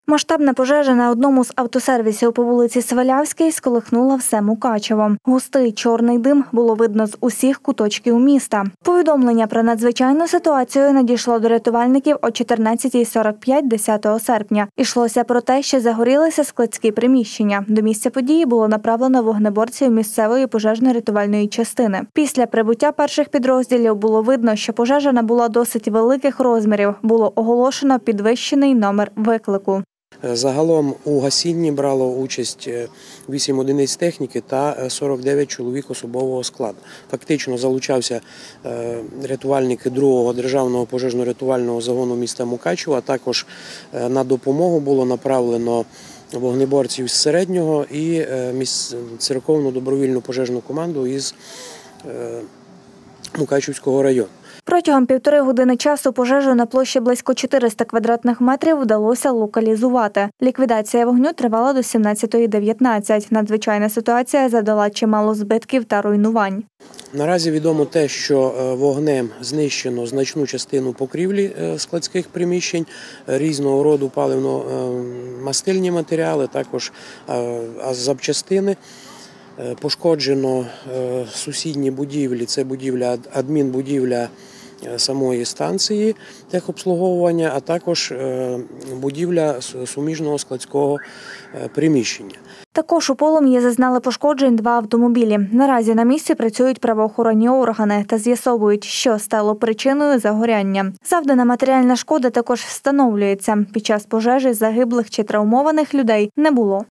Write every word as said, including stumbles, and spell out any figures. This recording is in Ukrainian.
Масштабна пожежа на одному з автосервісів по вулиці Свалявській сколихнула все Мукачево. Густий чорний дим було видно з усіх куточків міста. Повідомлення про надзвичайну ситуацію надійшло до рятувальників о чотирнадцятій сорок п'ять десятого серпня. Ішлося про те, що загорілися складські приміщення. До місця події було направлено вогнеборців місцевої пожежно-рятувальної частини. Після прибуття перших підрозділів було видно, що пожежа набула досить великих розмірів. Було оголошено підвищений номер виклику. Загалом у гасінні брало участь вісім одиниць техніки та сорок дев'ять чоловік особового складу. Фактично залучався рятувальники другого державного пожежно-рятувального загону міста Мукачева, а також на допомогу було направлено вогнеборців з середнього і церковну добровільну пожежну команду із Мукачівського району. Протягом півтори години часу пожежу на площі близько чотириста квадратних метрів вдалося локалізувати. Ліквідація вогню тривала до сімнадцятої дев'ятнадцять. Надзвичайна ситуація завдала чимало збитків та руйнувань. Наразі відомо те, що вогнем знищено значну частину покрівлі складських приміщень, різного роду паливно-мастильні матеріали, також запчастини. Пошкоджено сусідні будівлі, це будівля, адмінбудівля самої станції техобслуговування, а також будівля суміжного складського приміщення. Також у полум'ї зазнали пошкоджень два автомобілі. Наразі на місці працюють правоохоронні органи та з'ясовують, що стало причиною загоряння. Завдана матеріальна шкода також встановлюється. Під час пожежі загиблих чи травмованих людей не було.